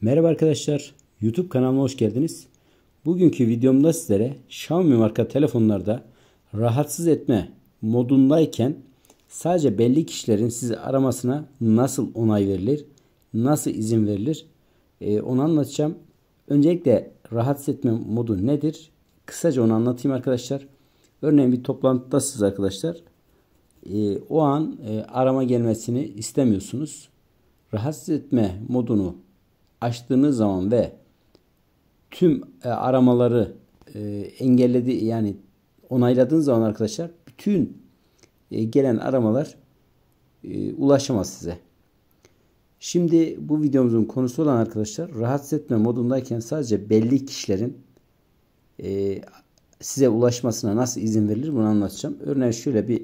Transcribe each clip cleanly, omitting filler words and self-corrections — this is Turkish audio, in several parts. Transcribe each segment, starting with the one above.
Merhaba arkadaşlar, YouTube kanalıma hoş geldiniz. Bugünkü videomda sizlere Xiaomi marka telefonlarda rahatsız etme modundayken sadece belli kişilerin sizi aramasına nasıl onay verilir, nasıl izin verilir onu anlatacağım. Öncelikle rahatsız etme modu nedir? Kısaca onu anlatayım arkadaşlar. Örneğin bir toplantıdasınız arkadaşlar. O an arama gelmesini istemiyorsunuz. Rahatsız etme modunu açtığınız zaman ve tüm aramaları engelledi, yani onayladığınız zaman arkadaşlar bütün gelen aramalar ulaşamaz size. Şimdi bu videomuzun konusu olan arkadaşlar, rahatsız etme modundayken sadece belli kişilerin size ulaşmasına nasıl izin verilir bunu anlatacağım. Örneğin şöyle bir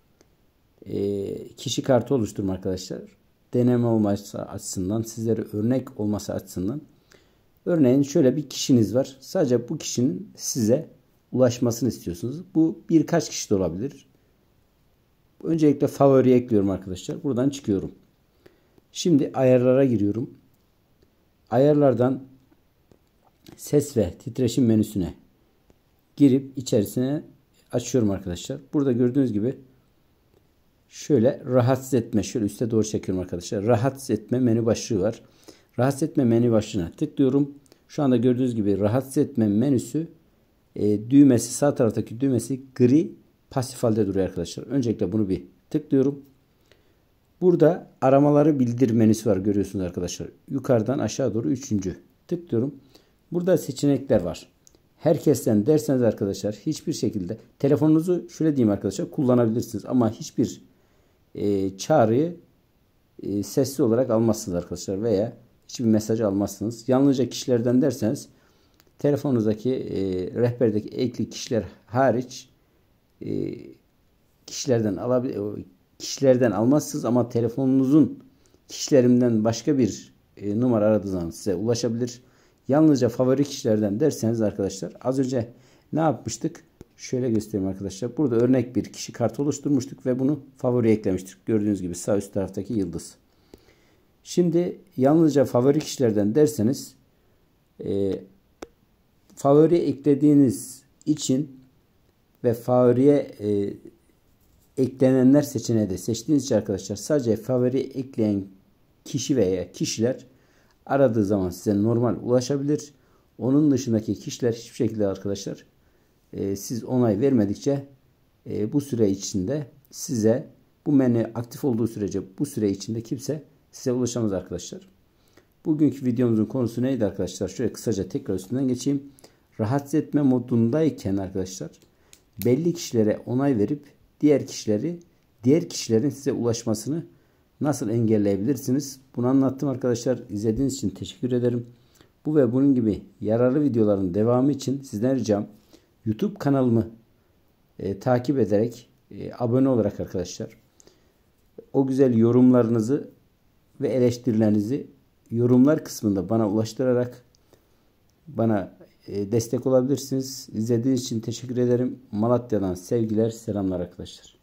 kişi kartı oluşturma arkadaşlar. Deneme olması açısından, sizlere örnek olması açısından. Örneğin şöyle bir kişiniz var. Sadece bu kişinin size ulaşmasını istiyorsunuz. Bu birkaç kişi de olabilir. Öncelikle favoriye ekliyorum arkadaşlar. Buradan çıkıyorum. Şimdi ayarlara giriyorum. Ayarlardan ses ve titreşim menüsüne girip içerisine açıyorum arkadaşlar. Burada gördüğünüz gibi şöyle rahatsız etme, şöyle üste doğru çekiyorum arkadaşlar. Rahatsız etme menü başlığı var. Rahatsız etme menü başlığına tıklıyorum. Şu anda gördüğünüz gibi rahatsız etme menüsü düğmesi, sağ taraftaki düğmesi gri pasif halde duruyor arkadaşlar. Öncelikle bunu bir tıklıyorum. Burada aramaları bildir menüsü var, görüyorsunuz arkadaşlar. Yukarıdan aşağı doğru üçüncü. Tıklıyorum. Burada seçenekler var. Herkesten derseniz arkadaşlar hiçbir şekilde telefonunuzu şöyle diyeyim arkadaşlar kullanabilirsiniz ama hiçbir çağrıyı sesli olarak almazsınız arkadaşlar veya hiçbir mesaj almazsınız. Yalnızca kişilerden derseniz telefonunuzdaki rehberdeki ekli kişiler hariç kişilerden almazsınız ama telefonunuzun kişilerinden başka bir numara aradığı zaman size ulaşabilir. Yalnızca favori kişilerden derseniz arkadaşlar, az önce ne yapmıştık? Şöyle göstereyim arkadaşlar. Burada örnek bir kişi kartı oluşturmuştuk ve bunu favoriye eklemiştik. Gördüğünüz gibi sağ üst taraftaki yıldız. Şimdi yalnızca favori kişilerden derseniz favoriye eklediğiniz için ve favoriye eklenenler seçeneği de seçtiğiniz için arkadaşlar sadece favori ekleyen kişi veya kişiler aradığı zaman size normal ulaşabilir. Onun dışındaki kişiler hiçbir şekilde arkadaşlar siz onay vermedikçe bu süre içinde size, bu menü aktif olduğu sürece bu süre içinde kimse size ulaşamaz arkadaşlar. Bugünkü videomuzun konusu neydi arkadaşlar? Şöyle kısaca tekrar üstünden geçeyim. Rahatsız etme modundayken arkadaşlar belli kişilere onay verip diğer kişilerin size ulaşmasını nasıl engelleyebilirsiniz? Bunu anlattım arkadaşlar. İzlediğiniz için teşekkür ederim. Bu ve bunun gibi yararlı videoların devamı için sizden ricam YouTube kanalımı takip ederek abone olarak arkadaşlar o güzel yorumlarınızı ve eleştirilerinizi yorumlar kısmında bana ulaştırarak bana destek olabilirsiniz. İzlediğiniz için teşekkür ederim. Malatya'dan sevgiler, selamlar arkadaşlar.